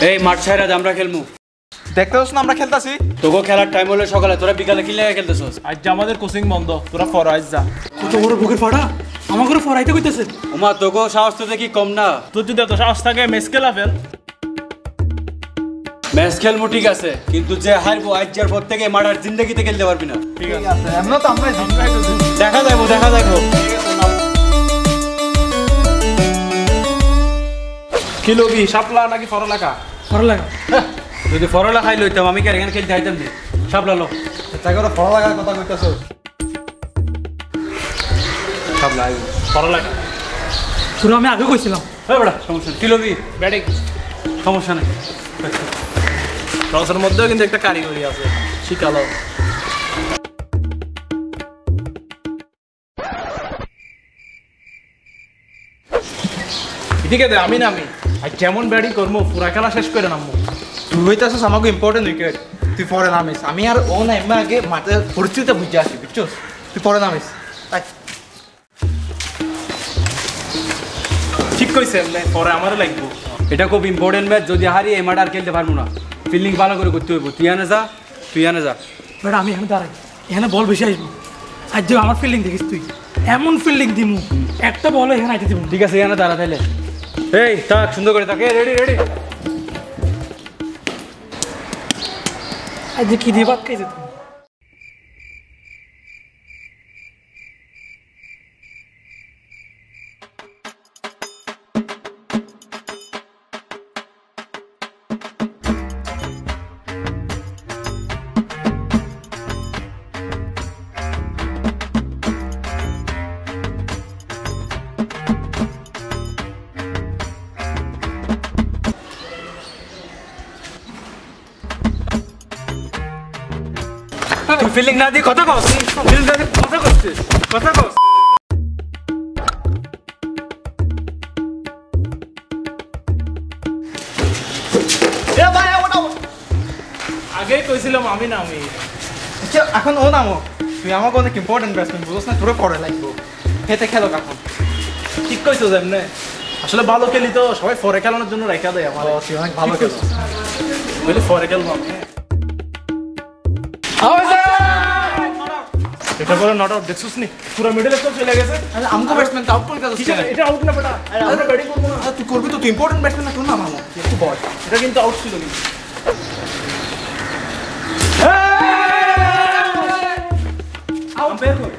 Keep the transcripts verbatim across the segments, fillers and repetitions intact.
এই মাঠ ছাইরা আমরা খেলমু। দেখতেছস না আমরা খেলতাছি। তোকে খেলার টাইম হলে সকালে, তোরা বিকালে কি লাগা খেলতেছস? আজ আমাদের কোচিং বন্ধ, তোরা ফরাইজ যা। কত বড় বুকের ফাড়া, আমার করে ফরাইতে কইতেছে। ওমা তোকে সাহস তো দেখি কম না। তোর যদি এত সাহস থাকে ম্যাচ খেলা ফেল। ম্যাচ খেলমু ঠিক আছে, কিন্তু যে হারবো আজ যার পর থেকে মারার জিন্দেগিতে খেলতে পারবি না। ঠিক আছে, এমন তো আমরা দেখা যাবো দেখা যাবো। কি লবি, শাপলা নাকি ফরলাকা? ফরলাকা। যদি ফরলা খাই লইতাম আমি কি আর এখানে খেলতে আইতাম নি? শাপলা লো। তাই করে ফরলাকার কথা কইতাছ। শাপলা আই ফরলাকা। তোরা আমি আগে কইছিলাম। এই বড়া সমস্যা কি লবি? ব্যাটিং সমস্যা নাই। টসের মধ্যেও কিন্তু একটা কারিগরি আছে, শিখালো। এদিকে দে, আমি নামি আর যেমন ব্যাটিং করবো পুরা খেলা শেষ করে নামবো। তুই হইতেছিস আমাকে ইম্পর্টেন্ট উইকেট, তুই পরে নামিস। আমি আর ও না এমনি আগে মাঠের পরিস্থিতিটা বুঝে আসি, বুঝছস? তুই পরে নামিস। ঠিক কইছে, পরে আমারও লাগবো। এটা খুব ইম্পর্টেন্ট ম্যাচ, যদি হারি এই মাঠ আর খেলতে পারবো না। ফিল্ডিং ভালো করে করতে হইব। তুই আনে যা, তুই আনে যা। বেটা আমি এখানে দাঁড়াই, এখানে বল বেশি আসবো। আর যে আমার ফিল্ডিং দেখিস তুই, এমন ফিল্ডিং দিমু একটা বল এখানে আইতে দিব। ঠিক আছে এখানে দাঁড়া তাইলে। এই থাক, সুন্দর করে থাক। Ready ready. আজ যে কি দিয়ে বাদ খাইছে তুমি? তুই ফিল্ডিং না দিয়ে কথা কস, ফিল্ডিং না দিয়ে কথা কসছিস, কথা কস। এ ভাই ওটা আগেই কইছিলাম আমি নামি। আচ্ছা এখন ও নামো। তুই আমাকে অনেক ইম্পর্টেন্ট ব্যাটসম্যান, বুঝছ না? তোরে পরে লাগবো, হেতে খেলো এখন। ঠিক কইছো যেমনে, আসলে ভালো খেলি তো সবাই ফরে খেলানোর জন্য রেখা দেয় আমার। তুই অনেক ভালো খেলো, বলি ফরে খেলবো আমি। এটা বলে নট আউট, দেখছিস নি পুরো মিডলে তো চলে গেছে। আরে আমগো ব্যাটসম্যান আউট করে গেছে। এটা আউট না বেটা, আমরা ব্যাটিং করব না। তুই করবি তো, তুই ইম্পর্টেন্ট ব্যাটসম্যান না, তোর নাম আমো একটু বল। এটা কিন্তু আউট ছিল কিন্তু। আউট বের কর।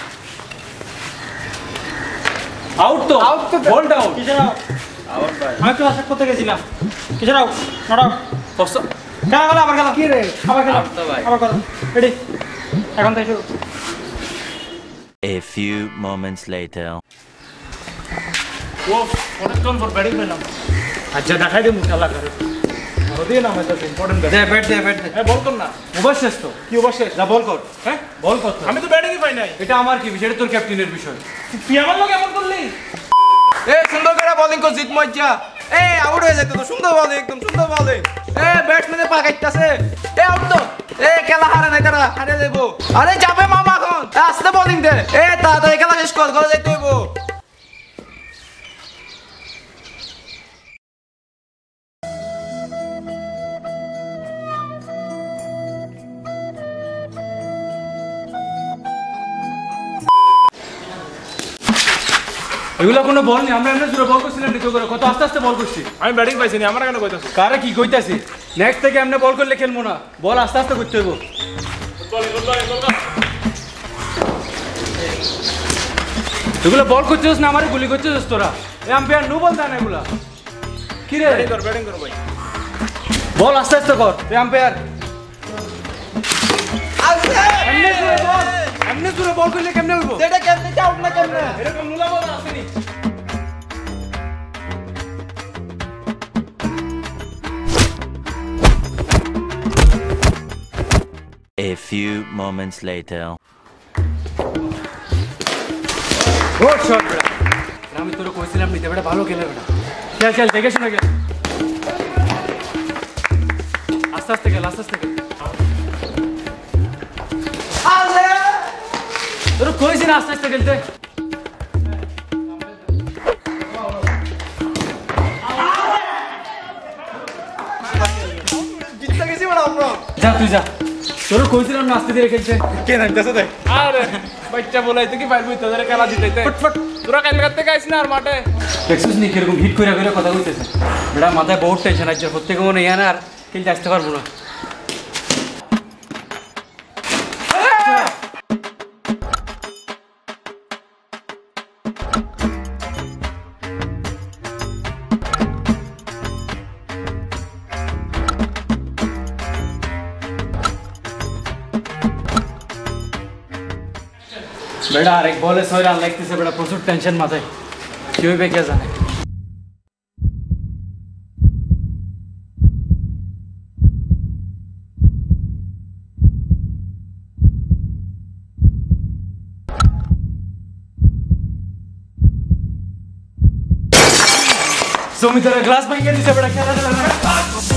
আউট তো, আউট তো, বল ডাউন। কিসের আউট? আউট ভাই, আমি তো আশা করতে গেছিলাম। কিসের আউট? Not out. কষ্ট খেলা খেলা আবার খেলা। কি রে আবার খেলা? আউট তো ভাই। আবার করো। রেডি, এখন তাই শুরু। A few moments later. ও অনেকক্ষণ পর ব্যাটিং পেলাম। আচ্ছা দেখাই দে মুখ খেলা করে। আর দিয়ে নাম এটা ইম্পর্টেন্ট দে ব্যাট দে ব্যাট দে। হ্যাঁ বল কর না। ওভার শেষ তো, কি ওভার শেষ? যা বল কর। হ্যাঁ বল কর তো। আমি তো ব্যাটিংই পাই নাই। এটা আমার কি বিষয়? এটা তোর ক্যাপ্টেনের বিষয়। তুই আমার লোক এমন করলি? এ সুন্দর করে বোলিং কর, জিত মজ্জা। এ আউট হয়ে যেত তো, সুন্দর বোলিং, একদম সুন্দর বোলিং। এ ব্যাটসম্যানে পা কাটতাছে। এ আউট তো। এ খেলা হারে নাই, তারা হারে দেব। আরে যাবে মামা এখন, আস্তে বোলিং দে। এ তাড়াতাড়ি খেলা শেষ কর, ঘরে যাইতে হইব। এগুলো কোনো বল নেই, আমরা এমনি জোরে বল করছিলাম নিতে করে, কত আস্তে আস্তে বল করছি। আমি ব্যাটিং পাইছি না, আমরা কেন কইতাছি? কারে কি কইতাছি? নেক্সট থেকে এমনি বল করলে খেলবো না, বল আস্তে আস্তে করতে হইব। এগুলো বল করছিস না আমারে গুলি করছিস তোরা? এ আম্পায়ার নো বল দেন এগুলা। কি রে? ব্যাটিং কর, ব্যাটিং কর ভাই। বল আস্তে আস্তে কর। এ আম্পায়ার এমনি জোরে বল, এমনি জোরে বল করলে কেমনে হইব? এটা কেমনে আউট না কেমনে? এরকম নুলা বল আসেনি। A few moments later. Good shot বেটা। আমি তোরে কইছিলাম নিতে, বেটা ভালো খেলে বেটা। চল চল দেখে শুনে গেল। আস্তে আস্তে খেল, আস্তে আস্তে খেল। আলে তোর কইছি না আস্তে আস্তে খেলতে। যা তুই যা তোর কইছিলাম নাচতে দিয়ে খেলছে কে নামতেছে দেখ আরে বাচ্চা বলাইতে কি পারবি তোদের খেলা জিতাইতে ফটফট তোরা কাল করতে গাইছ না আর মাঠে দেখছিস নি কিরকম হিট করে করে কথা কইতেছে বেটা মাথায় বহুত টেনশন আছে প্রত্যেক মনে ইয়া না আর খেলতে আসতে পারবো না बेटा আর এক বলে ছয় রান লাগতেছে বেটা প্রচুর টেনশন মাথায় কি হইবে কে জানে জমিদারের গ্লাস ভাঙিয়ে দিছে বেটা খেলা খেলা